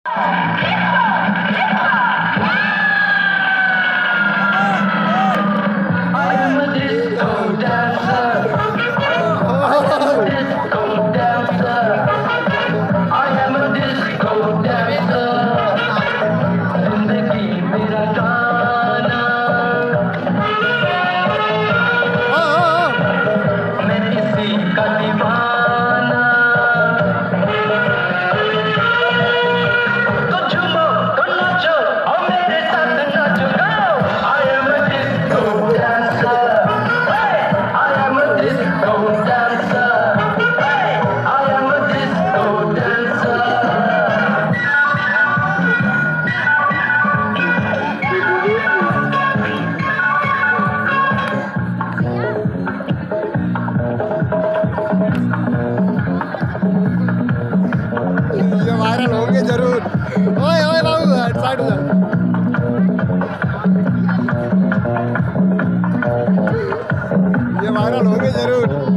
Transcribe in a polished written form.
ये वायरल होंगे जरूर। ओए ओए बाबू साइड उधर। ये वायरल होंगे जरूर।